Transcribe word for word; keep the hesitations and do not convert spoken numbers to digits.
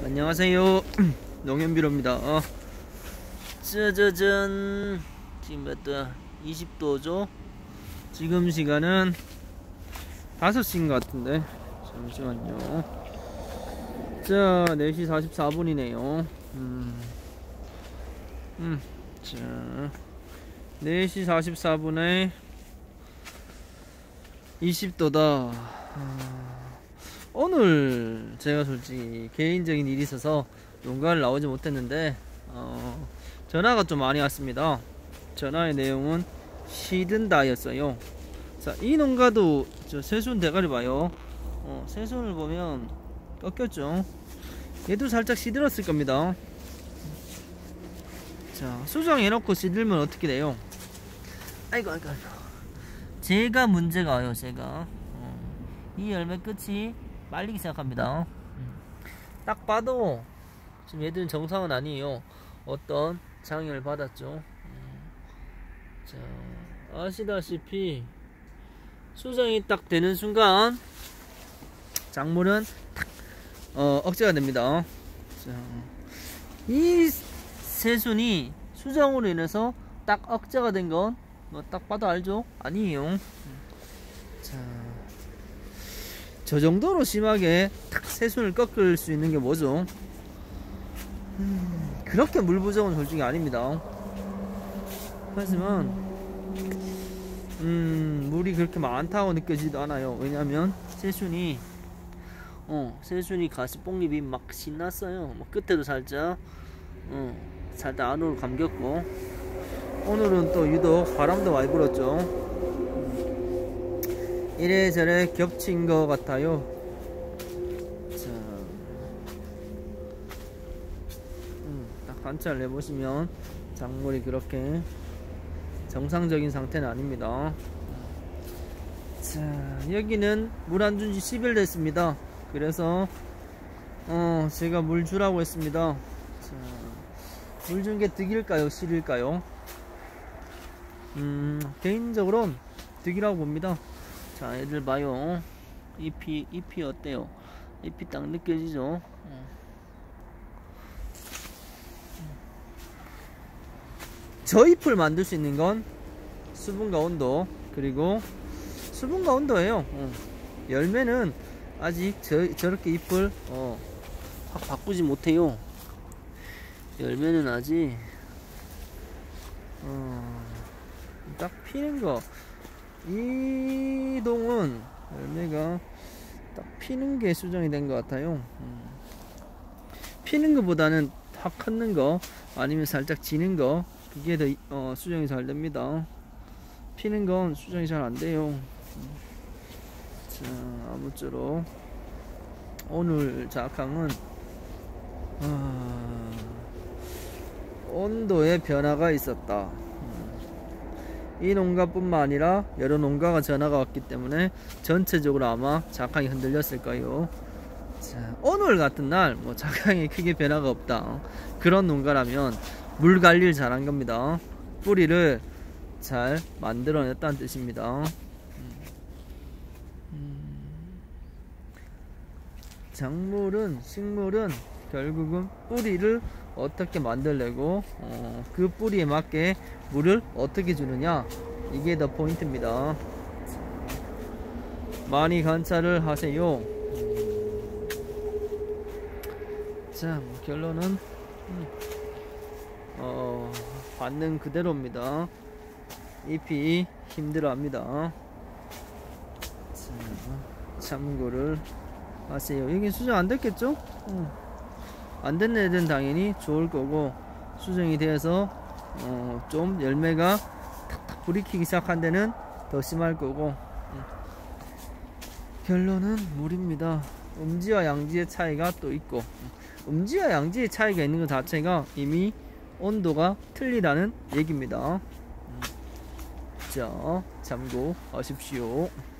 안녕하세요. 농현비로입니다. 어. 짜자잔. 지금 몇 도야? 이십 도죠? 지금 시간은 다섯 시인 것 같은데. 잠시만요. 자, 네 시 사십사 분이네요. 음. 음. 자. 네 시 사십사 분에 이십 도다. 아. 오늘 제가 솔직히 개인적인 일이 있어서 농가를 나오지 못했는데 어, 전화가 좀 많이 왔습니다. 전화의 내용은 시든다였어요. 자, 이 농가도 저 새순 대가리 봐요. 어, 새순을 보면 꺾였죠. 얘도 살짝 시들었을 겁니다. 자, 수정해놓고 시들면 어떻게 돼요? 아이고 아이고 아이고. 제가 문제가 와요. 제가 어, 이 열매 끝이 말리기 시작합니다. 딱 봐도 지금 얘들은 정상은 아니에요. 어떤 장애를 받았죠. 자, 아시다시피 수정이 딱 되는 순간 작물은 탁 어, 억제가 됩니다. 자, 이 새순이 수정으로 인해서 딱 억제가 된 건 뭐 딱 봐도 알죠? 아니에요. 자, 저 정도로 심하게 탁 새순을 꺾을 수 있는 게 뭐죠? 음, 그렇게 물 부족은 솔직히 아닙니다. 하지만 음, 물이 그렇게 많다고 느껴지지도 않아요. 왜냐면 새순이 어, 새순이 가시뽕잎이 막 신났어요. 뭐 끝에도 살짝 어, 살짝 안으로 감겼고, 오늘은 또 유독 바람도 많이 불었죠. 이래저래 겹친 것 같아요. 자, 음, 딱 관찰을 해보시면 작물이 그렇게 정상적인 상태는 아닙니다. 자, 여기는 물 안 준 지 십 일 됐습니다. 그래서 어, 제가 물 주라고 했습니다. 물 준 게 득일까요? 실일까요? 음, 개인적으로는 득이라고 봅니다. 자, 얘들 봐요. 잎이, 잎이 어때요? 잎이 딱 느껴지죠? 저 잎을 만들 수 있는 건 수분과 온도, 그리고 수분과 온도예요. 어. 열매는 아직 저, 저렇게 잎을 어, 확 바꾸지 못해요. 열매는 아직 어, 딱 피는 거, 이 동은 열매가 딱 피는 게 수정이 된 것 같아요. 음. 피는 것보다는 확 컸는 거, 아니면 살짝 지는 거, 그게 더 어, 수정이 잘 됩니다. 피는 건 수정이 잘 안 돼요. 음. 자, 아무쪼록 오늘 작황은 아, 온도에 변화가 있었다. 이 농가뿐만 아니라 여러 농가가 전화가 왔기 때문에 전체적으로 아마 작황이 흔들렸을 거예요. 자, 오늘 같은 날 뭐 작황에 크게 변화가 없다, 그런 농가라면 물 관리를 잘한 겁니다. 뿌리를 잘 만들어냈다는 뜻입니다. 작물은, 식물은 결국은 뿌리를 어떻게 만들려고 어, 그 뿌리에 맞게 물을 어떻게 주느냐, 이게 더 포인트입니다. 많이 관찰을 하세요. 자, 뭐 결론은 음, 어, 받는 그대로입니다. 잎이 힘들어합니다. 자, 참고를 하세요. 여기 수정 안 됐겠죠? 어. 안 된 애들은 당연히 좋을 거고, 수정이 되어서 어, 좀 열매가 탁탁 불이 켜기 시작한 데는 더 심할 거고, 음. 결론은 물입니다. 음지와 양지의 차이가 또 있고, 음지와 양지의 차이가 있는 것 자체가 이미 온도가 틀리다는 얘기입니다. 자, 참고하십시오.